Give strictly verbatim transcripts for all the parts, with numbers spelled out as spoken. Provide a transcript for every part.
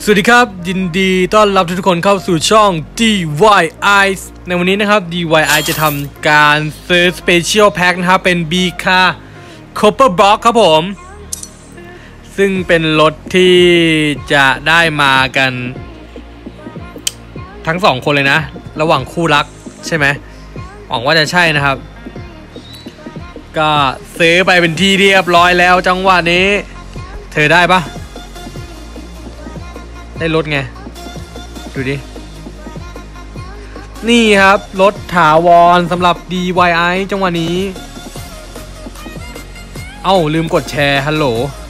สวัสดีครับยินดีต้อนรับทุกคนเข้าสู่ช่อง ดี วาย ไอ ในวันนี้นะครับ ดี วาย ไอ จะทำการซื้อ Special Pack นะครับเป็น บี คาร์ Copper Box ครับผมซึ่งเป็นรถที่จะได้มากันทั้งสองคนเลยนะระหว่างคู่รักใช่ไหมหวังว่าจะใช่นะครับก็ซื้อไปเป็นที่เรียบร้อยแล้วจังหวะนี้เธอได้ปะได้รถไงดูดินี่ครับรถถาวรสำหรับ ดี วาย ไอ จังหวะนี้เอ้าลืมกดแชร์ฮัลโหล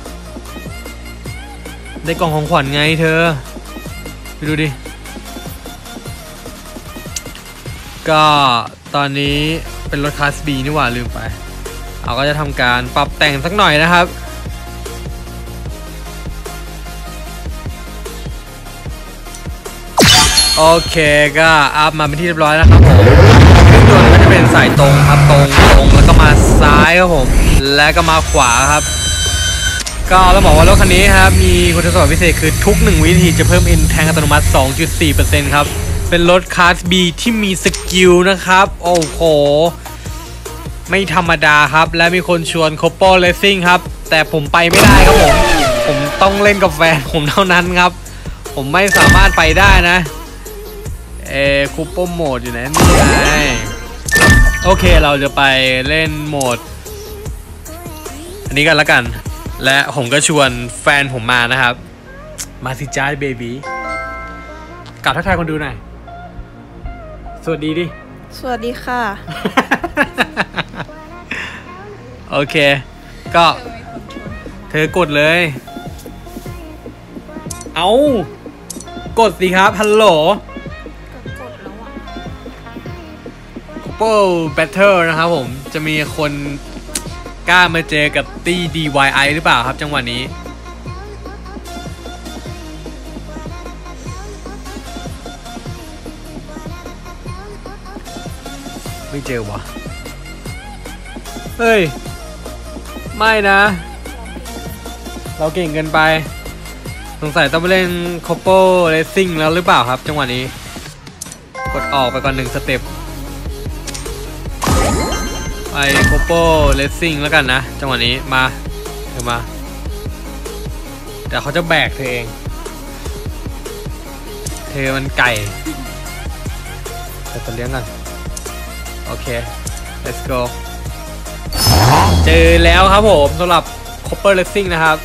ได้กล่องของขวัญไงเธอไปดูดิก็ตอนนี้เป็นรถคลาส B นี่หว่าลืมไปเราก็จะทำการปรับแต่งสักหน่อยนะครับโอเคก็อัพมาเป็นที่เรียบร้อยแล้วครับผมซึ่งตัวนี้ก็จะเป็นสายตรงครับตรงตรงแล้วก็มาซ้ายครับผมแล้วก็มาขวาครับก็เราบอกว่ารถคันนี้ครับมีคุณสมบัติพิเศษคือทุกหนึ่งวินาทีจะเพิ่มเอ็นแทงอัตโนมัติ สองจุดสี่เปอร์เซ็นต์ ครับเป็นรถคลาส B ที่มีสกิลนะครับโอ้โหไม่ธรรมดาครับและมีคนชวน Copper Racing ครับแต่ผมไปไม่ได้ครับผมผมต้องเล่นกับแฟนผมเท่านั้นครับผมไม่สามารถไปได้นะเอคูปโปโหมดอยู่ไหนนี่ไงโอเคเราจะไปเล่นโหมดอันนี้กันละกันและผมก็ชวนแฟนผมมานะครับมาสิจ้าเบบี้กลับทักทายคนดูหน่อยสวัสดีดิสวัสดีค่ะโอเคก็เธอกดเลยเอากดสิครับฮัลโหลCopper Battle นะครับผมจะมีคนกล้ามาเจอกับตี้ ดี วาย ไอ หรือเปล่าครับจังหวะนี้ไม่เจอวะเฮ้ยไม่นะเราเก่งเกินไปสงสัยต้องไปเล่น Copper Racing แล้วหรือเปล่าครับจังหวะนี้กดออกไปก่อนหนึ่งสเต็ปไป Copper Racing แล้วกันนะจังหวะนี้มาเดี๋ยวมาเดี๋ยวเขาจะแบกเธอเองเธอมันไก่เดี๋ยวจะเลี้ยงกันโอเค let's go เจอแล้วครับผมสำหรับ Copper Racing นะครับ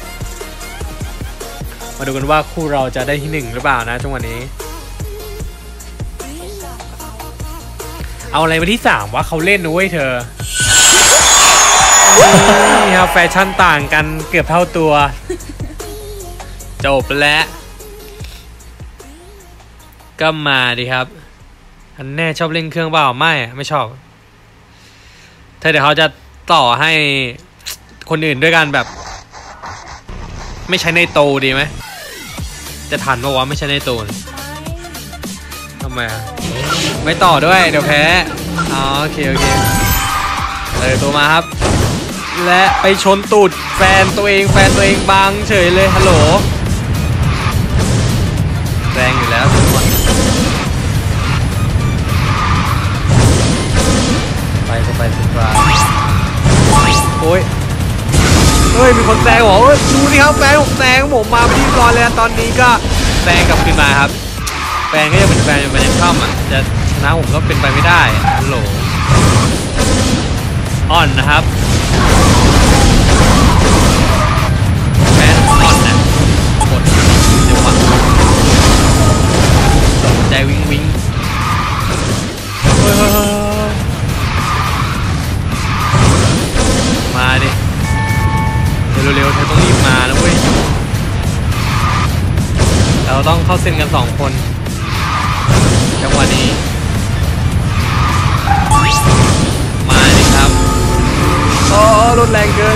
มาดูกันว่าคู่เราจะได้ที่หนึ่งหรือเปล่านะจังหวะนี้เอาอะไรมาที่สามวะเขาเล่นนะเว้ยเธอนี่ครับแฟชั่นต่างกันเกือบเท่าตัวจบแล้วก็มาดิครับอันแน่ชอบเล่นเครื่องเปล่าไม่ไม่ชอบเธอเดี๋ยวเขาจะต่อให้คนอื่นด้วยกันแบบไม่ใช้ในโตดีไหมจะทันปะวะไม่ใช่ในโตทำไมไม่ต่อด้วยเดี๋ยวแพ้อ๋อโอเคโอเคเออตัวมาครับและไปชนตูดแฟนตัวเองแฟนตัวเองบังเฉยเลยฮัลโหลแรงอยู่แล้วทุกคนไปก็ไปสุดฟ้าโอ้ยเฮ้ยมีคนแซงเหรอดูนี่ครับแฟนผมแซงผมมาไปที่ก่อนเลยตอนนี้ก็แซงกลับขึ้นมาครับแฟนก็ยังเป็นแฟนอยู่มันยังเข้าอ่ะจะชนะผมก็เป็นไปไม่ได้ฮัลโหลอ่อนนะครับแฟนอ่อนนะกดเดี๋ยววังใจวิงวิงมาดิเร็วๆเธอต้องรีบมานะเว้ยเราต้องเข้าเส้นกันสองคนจังหวะนี้มาดิครับโอ้รถแรงเกิน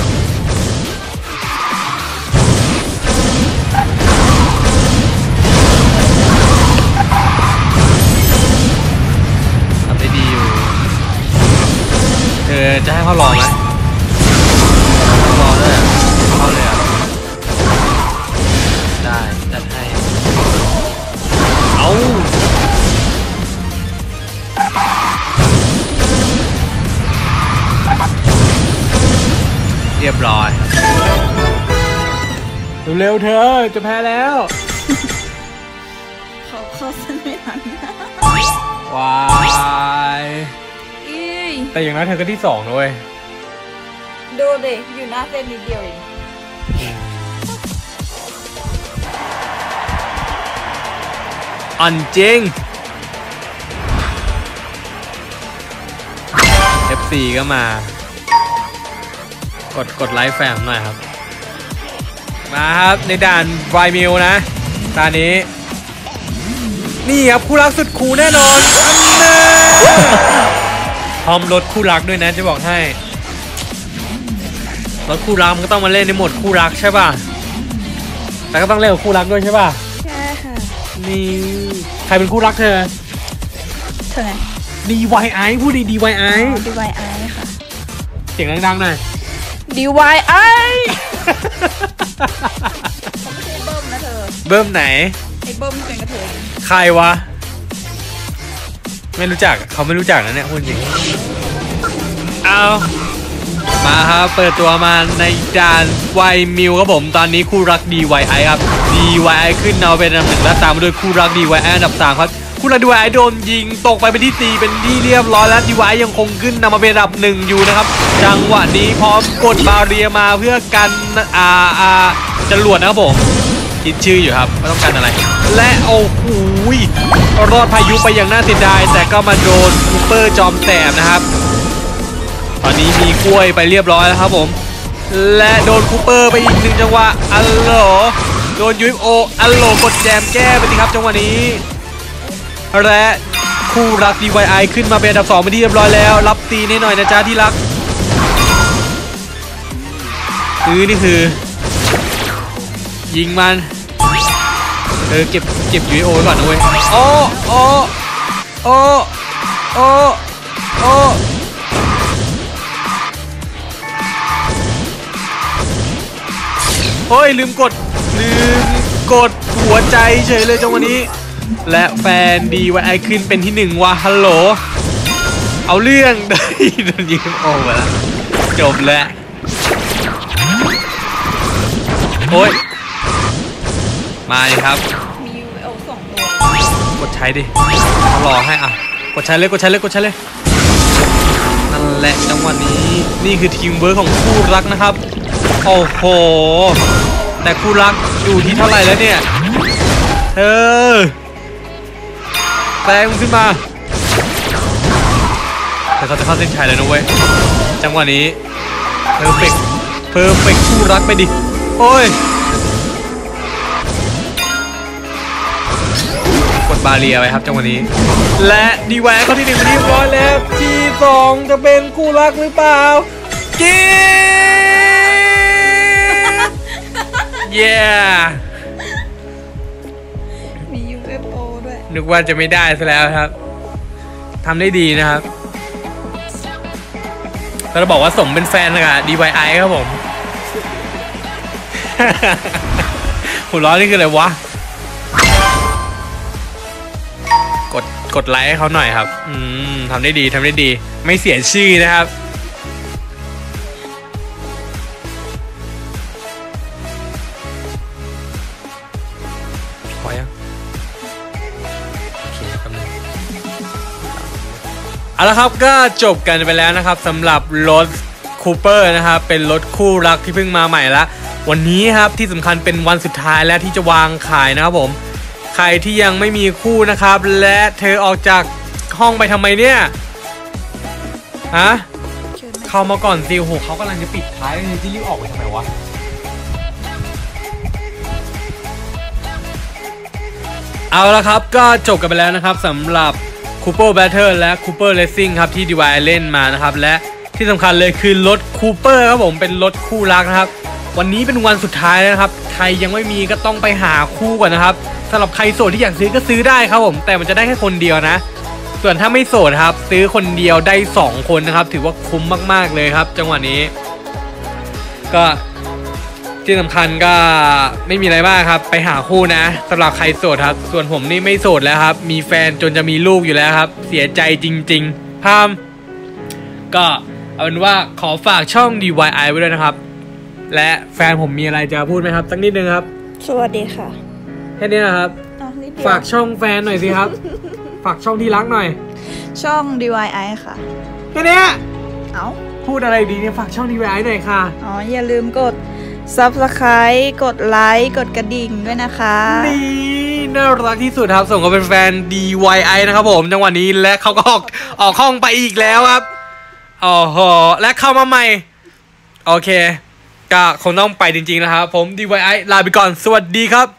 ทำได้ดีอยู่เธอจะให้เขารอไหมรอด้วยเขาเลยอ่ะได้จัดให้เร็วๆเธอจะแพ้แล้วเขาเข้าเส้นไม่ทันว้ายแต่อย่างน้อยเธอก็ที่สองด้วยดูดิอยู่หน้าเส้นนิดเดียวเองอันจริง เอฟ ซี ก็มากดกดไลค์แฟมหน่อยครับมาครับในด่านไวมิลนะตอนนี้นี่ครับคู่รักสุดคูลแน่นอนพร้อมรถคู่รักด้วยนะจะบอกให้รถคู่รักมันก็ต้องมาเล่นในโหมดคู่รักใช่ป่ะแต่ก็ต้องเล่นกับคู่รักด้วยใช่ป่ะใช่ค่ะนี่ใครเป็นคู่รักเธอเธอไงดี วาย ไอ พูดดี ดี วาย ไอดี วาย ไอ ค่ะเสียงดังๆหน่อยดี วาย ไอ เขาไม่ใช่เบิ้มนะเธอเบิ้มไหนไอ้เบิ้มเป็นกระเทยใครวะไม่รู้จักเขาไม่รู้จักนะเนี่ยพูดจริงเอามาครับเปิดตัวมาในด่านไวมิลครับผมตอนนี้คู่รัก ดี วาย ไอ ครับ ดี วาย ไอ ขึ้นเอาเป็นอันดับหนึ่งและตามมาด้วยคู่รัก ดี วาย ไอ อันดับสามครับคู่รัก ดี วาย ไอ โดนยิงตกไปเป็นที่สี่เป็นที่เรียบร้อยแล้ว ดี วาย ไอ ยังคงขึ้นนำมาเป็นอันดับหนึ่งอยู่นะครับจังหวะนี้พร้อมกดบาเรียมาเพื่อกันอ่าอ่าจรวดนะครับผมคิดชื่ออยู่ครับไม่ต้องการอะไรและโอ้โหรอดพายุไปอย่างน่าเสียดายแต่ก็มาโดนคูเปอร์จอมแสบนะครับตอนนี้มีกล้วยไปเรียบร้อยแล้วครับผมและโดนคูเปอร์ไปอีกหนึ่งจังหวะอัลโหลโดนยูเอฟโออัลโหลกดแจมแก้ไปสิครับจังหวะนี้และคู่รัก ดี วาย ไอ ขึ้นมาเป็นอันดับสองไปที่เรียบร้อยแล้วรับตีนิดหน่อยนะจ๊ะที่รักคือนี่คือยิงมันเออเก็บเก็บ ยู เอฟ โอ ก่อนนะเว้ยโอ้โอ้โอ้โอ้โอ้เฮ้ยลืมกดลืมกดหัวใจเฉยเลยจังหวะนี้และแฟน ดี วาย ไอ ขึ้นเป็นที่หนึ่งว่ะฮัลโหลเอาเรื่องได้โดนยิงโอ้ไปแล้วจบแล้วโอ้ยมาเลยครับมี ยู เอฟ โอ สองตัวกดใช้ดิรอให้อ่ะกดใช้เลยกดใช้เลยกดใช้เลยนั่นแหละจังหวะนี้นี่คือทีมเวิร์คของคู่รักนะครับโอ้โหแต่คู่รักอยู่ที่เท่าไหร่แล้วเนี่ยเธอแปลงขึ้นมาแต่เขาจะเข้าเส้นชัยแล้วนะเว้ยจังหวะนี้เพอร์เฟกต์เพอร์เฟกต์คู่รักไปดิโอ้ยกดบาเรียไปครับจังหวะนี้และดีแหวนเขาที่หนึ่งเรียบร้อยแล้วที่สองจะเป็นคู่รักหรือเปล่ากิ๊บเย้มี ยู เอฟ โอ ด้วยนึกว่าจะไม่ได้ซะแล้วครับทำได้ดีนะครับเราบอกว่าสมเป็นแฟนกับ ดี วาย ไอ ครับผมหัวร้อนนี่คืออะไรวะกดกดไลค์ให้เขาหน่อยครับอืมทำได้ดีทำได้ดีไม่เสียชื่อนะครับพอยังโอเคแป๊บนึงเอาละครับก็จบกันไปแล้วนะครับสำหรับรถคูเปอร์นะครับเป็นรถคู่รักที่เพิ่งมาใหม่ละวันนี้ครับที่สำคัญเป็นวันสุดท้ายแล้วที่จะวางขายนะครับผมใครที่ยังไม่มีคู่นะครับและเธอออกจากห้องไปทำไมเนี่ยฮะเข้ามาก่อนซิลโหเขากำลังจะปิดท้ายเลยจะรีบออกไปทำไมวะเอาละครับก็จบกันไปแล้วนะครับสำหรับ Cooper Battle และ Cooper Racing ครับที่ ดี วาย ไอ เล่นมานะครับและที่สำคัญเลยคือรถ Cooper ครับผมเป็นรถคู่รักนะครับวันนี้เป็นวันสุดท้ายแล้วนะครับใครยังไม่มีก็ต้องไปหาคู่ก่อนนะครับสำหรับใครโสดที่อยากซื้อก็ซื้อได้ครับผมแต่มันจะได้แค่คนเดียวนะส่วนถ้าไม่โสดครับซื้อคนเดียวได้สองคนนะครับถือว่าคุ้มมากๆเลยครับจังหวะนี้ก็ที่สำคัญก็ไม่มีอะไรมากครับไปหาคู่นะสำหรับใครโสดครับส่วนผมนี่ไม่โสดแล้วครับมีแฟนจนจะมีลูกอยู่แล้วครับเสียใจจริงๆพามก็เอาเป็นว่าขอฝากช่อง ดี วาย ไอ ไว้ด้วยนะครับและแฟนผมมีอะไรจะพูดไหมครับสักนิดนึงครับสวัสดีค่ะแค่นี้นะครับอ่ะนิดเดียวฝากช่องแฟนหน่อยสิครับ ฝากช่องที่รักหน่อยช่อง ดี วาย ไอ ค่ะแค่นี้เอ้าพูดอะไรดีเนี่ยฝากช่องดีไว้หน่อยค่ะอ๋อ อย่าลืมกด ซับสไครบ์ กดไลค์ กดกระดิ่งด้วยนะคะนี่น่ารักที่สุดครับส่งก็เป็นแฟน ดี วาย ไอ นะครับผมจังหวะนี้และเขาก็ออกออกห้องไปอีกแล้วครับอ๋อโหและเข้ามาใหม่โอเคก็คงต้องไปจริงๆนะครับผม ดี วาย ไอ ลาไปก่อนสวัสดีครับ